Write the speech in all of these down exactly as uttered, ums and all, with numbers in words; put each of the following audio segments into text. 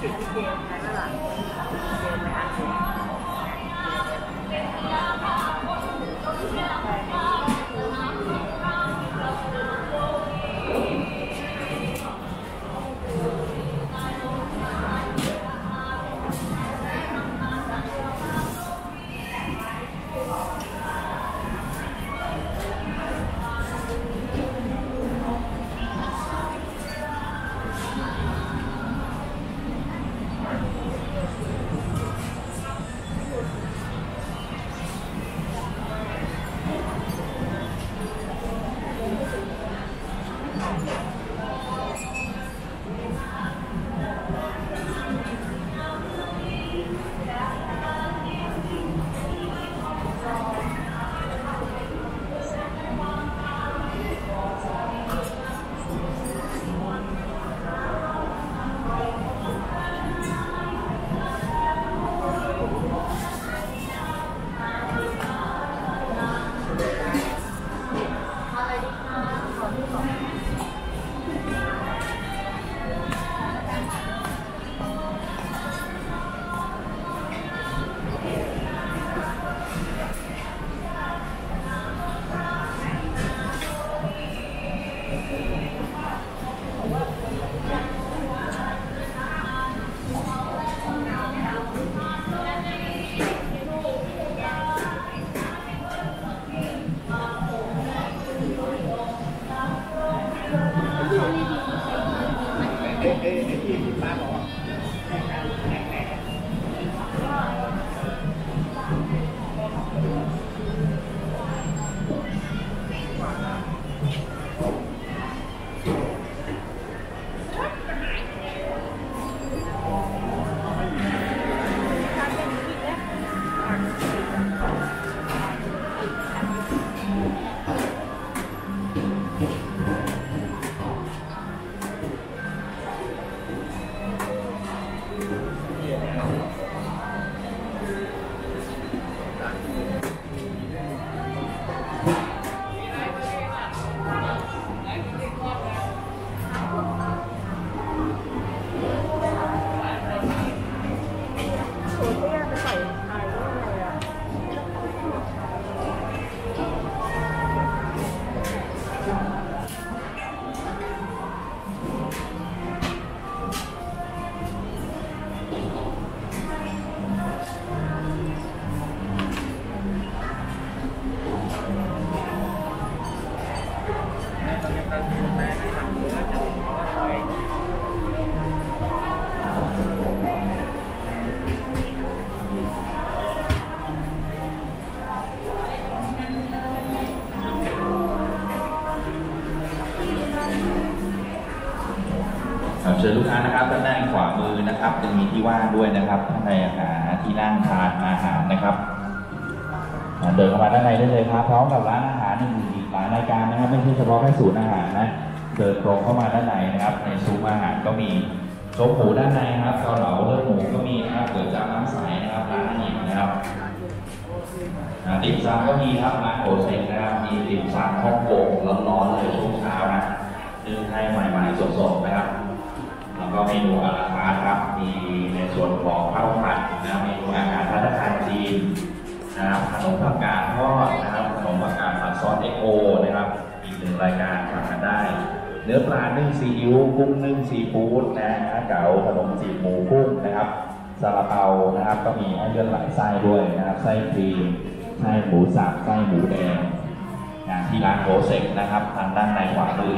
ติดที่เกมใช่ไหมล่ะเกมไม่อันนี้เชิญลูกค้านะครับด้านหน้าขวามือนะครับจะมีที่ว่างด้วยนะครับท่านใดหาที่นั่งทานอาหารนะครับเดินเข้ามาด้านในได้เลยครับพร้อมกับร้านอาหารอีกหลายรายการนะครับไม่ใช่เฉพาะแค่ศูนย์อาหารนะเดินตรงเข้ามาด้านในนะครับในซุ้มอาหารก็มีโจ๊กหมูด้านในครับเกาเหลาเลือดหมูก็มีนะครับเกิดจากน้ำใสนะครับร้านอาหารนะครับติ่มซำก็มีครับร้านโอเซ็งนะครับมีติ่มซำฮ่องกงร้อนๆเลยช่วงเช้านะนึ่งให้ใหม่ๆสดๆนะครับแล้วก็เมนูอาราคาร์ทครับมีในส่วนของข้าวผัดนะเมนูอาหารภัตตาคารจีนนะครับขนมผักกาดทอดนะครับขนมผักกาดผัดซอสเอ็กโอนะครับอีกหนึ่งรายการสั่งกันได้เนื้อปลานึ่งซีอิ๊วกุ้งนึ่งซีฟู้ดนะเก๋าขนมจีบหมูกุ้งนะครับซาลาเปานะครับก็มีให้เลือกหลายไส้ด้วยนะครับไส้ครีมไส้หมูสับไส้หมูแดงที่ร้านโฮเซ็กนะครับทางด้านในขวามือ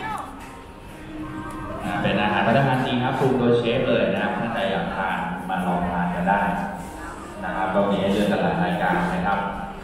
เป็นอาหารภัตตาคารจีนครับปรุงโดยเชฟเลยนะครับถ้าใครอยากทานมาลองทานกันได้นะครับก็มีให้เลือกกันหลายรายการนะครับ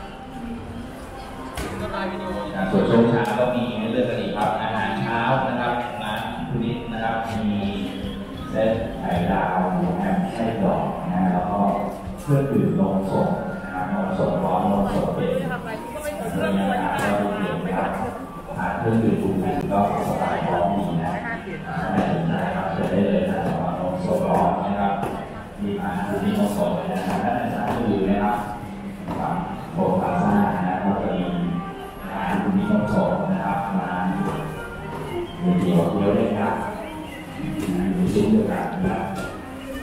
ส่วนช่วงเช้าก็มีให้เลือกกันอีกครับอาหารเช้านะครับร้านพุนิดนะครับมีเส้นไข่ดาวหมูแฮมไส้กรอกนะแล้วก็เครื่องดื่มนมสดนะครับนมสดร้อนนมสดเย็นเรื่องอาหารก็มีเยอะนะครับทานเครื่องดื่มอุ่นๆก็สบายท้องดีนะได้นะครับจะได้เลยนะสำหรับนมสดร้อนนะครับมีอาหารที่นมสดนะครับและอาหารอื่นนะครับฝั่งโบพาซ่านะครับก็มีอาหารที่นมสดนะครับร้านมีเดียวเดียวเลยครับมีซุ้มเดียวกันนะครับ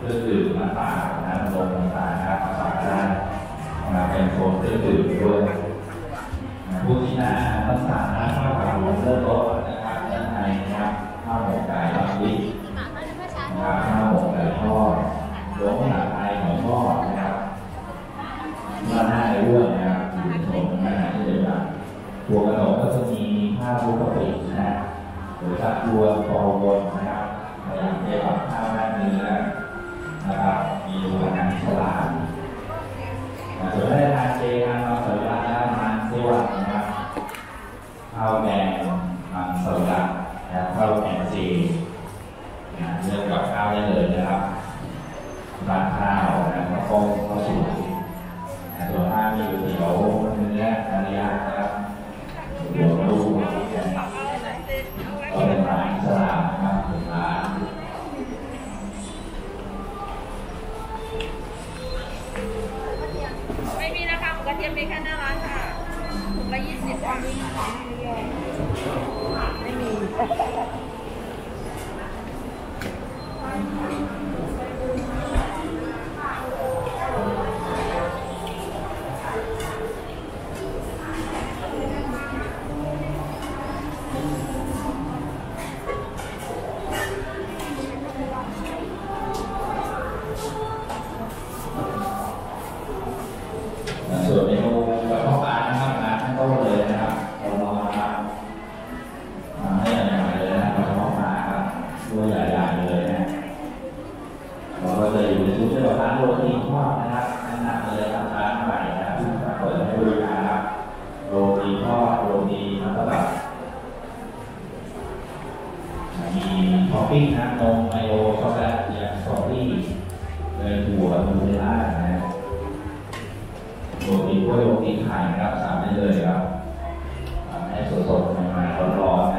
เครื่องดื่มน้ำเปล่าน้ำลมต่างๆนะครับฝากได้นะครับเป็นโซนเครื่องดื่มด้วยผู้ที่น่าต้องสั่งนะข้าวขาหมูเริ่มลดนะครับด้านในนะครับข้าวหมกไก่ลำดิบนะครับข้าวหมกไก่ทอดหลวงหาไทยของทอดนะครับมาหน้าในเรื่องนะครับอยู่ในโซนอาหารที่เดียวกันตัวขนมก็จะมีข้าวคลุกกะปินะหรือข้าวรวมคอวนนะครับพยายามจะปรับข้าวหน้าเนื้อนะครับมีอาหารฉลาดส่วนได้ทานเจทานมังสวิรัติและทานเสวัสดิ์นะครับข้าวแกงมังสวิรัติและข้าวแกงเจเลือกกับข้าวได้เลยนะครับร้านข้าวนะครับข้าวข้าวสวยส่วนข้าวมีก๋วยเตี๋ยวเนื้อเนื้อย่างนะครับเดี๋ยวดูก็เป็นร้านสลามนะครับเป็นร้านไม่มีนะคะหมูกระเทียมมีแค่หน้าร้านค่ะถุงละยี่สิบค่ะไม่มีส่วนเมนูกระเพาะปลานะครับร้านทั้งโต๊ะเลยนะครับเราลองมาทำให้ใหญ่ๆเลยนะกระเพาะปลาครับตัวใหญ่ๆเลยนะเราก็จะอยู่ในชุดที่เราร้านโรตีทอดนะครับแนะนำเลยครับร้านใหม่นะที่เปิดให้บริการครับโรตีทอดโรตีแล้วก็แบบมีท็อปปิ้งนะนมไมโลช็อกโกแลตยาสตรอเบอรี่เลยถั่วนูเทลล่านะโรตีกล้วยโรตีไข่นะครับสั่งได้เลยครับให้สดๆใหม่ๆร้อนๆนะ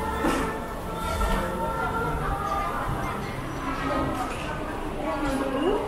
อืม